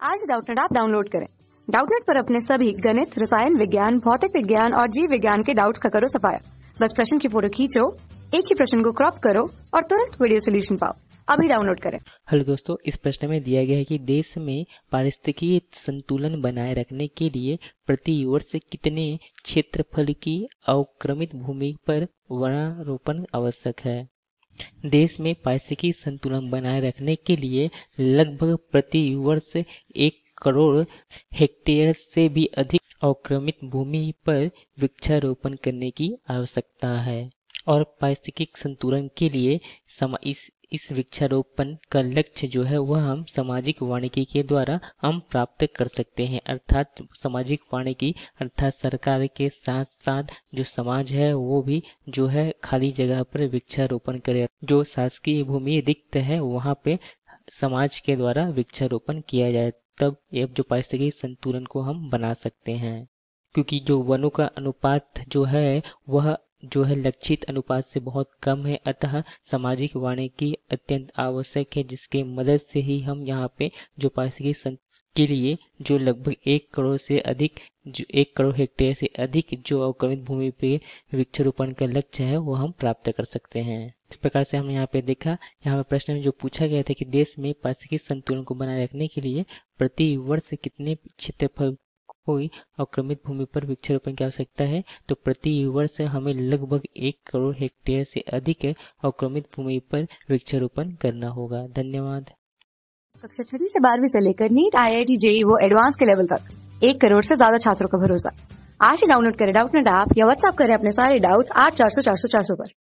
आज Doubtnut app download करें। डाउटनेट पर अपने सभी गणित, रसायन विज्ञान, भौतिक विज्ञान और जीव विज्ञान के डाउट्स का करो सफाया। बस प्रश्न की फोटो खींचो, एक ही प्रश्न को क्रॉप करो और तुरंत वीडियो सोल्यूशन पाओ। अभी डाउनलोड करें। हेलो दोस्तों, इस प्रश्न में दिया गया है कि देश में पारिस्थितिकीय संतुलन बनाए रखने के लिए प्रति वर्ष कितने क्षेत्रफल की अवक्रमित भूमि पर वनारोपण आवश्यक है। देश में पारिस्थितिकीय संतुलन बनाए रखने के लिए लगभग प्रति वर्ष 1 करोड़ हेक्टेयर से भी अधिक अवक्रमित भूमि पर वृक्षारोपण करने की आवश्यकता है और पारिस्थितिक संतुलन के लिए इस वृक्षारोपण का लक्ष्य जो है वह हम सामाजिक वानिकी के द्वारा हम प्राप्त कर सकते हैं। अर्थात सामाजिक वानिकी अर्थात सरकार के साथ साथ जो समाज है वो भी जो है खाली जगह पर वृक्षारोपण करे। जो शासकीय भूमि रिक्त है वहाँ पे समाज के द्वारा वृक्षारोपण किया जाए, तब ये जो पारिस्थितिक संतुलन को हम बना सकते हैं। क्योंकि जो वनों का अनुपात जो है वह जो है लक्षित अनुपात से बहुत कम है, अतः सामाजिक वानिकी अत्यंत आवश्यक है, जिसके मदद से ही हम यहाँ पे जो पारिस्थितिक के लिए जो लगभग 1 करोड़ से अधिक जो 1 करोड़ हेक्टेयर से अधिक जो अवक्रमित भूमि पे वृक्षारोपण का लक्ष्य है वो हम प्राप्त कर सकते हैं। इस प्रकार से हमने यहाँ पे देखा, यहाँ पे प्रश्न में जो पूछा गया था कि देश में पारिस्थितिक संतुलन को बनाए रखने के लिए प्रति वर्ष कितने क्षेत्रफल कोई अवक्रमित भूमि पर वृक्षारोपण की आवश्यकता है, तो प्रति वर्ष हमें लगभग 1 करोड़ हेक्टेयर से अधिक अवक्रमित भूमि पर वृक्षारोपण करना होगा। धन्यवाद। कक्षा 6 से 12वीं से लेकर नीट, IIT, JEE वो एडवांस के लेवल तक 1 करोड़ से ज्यादा छात्रों का भरोसा। आज ही डाउनलोड करें डाउटनेट ऐप या व्हाट्सएप करें अपने सारे डाउट्स 8400 400 400 पर।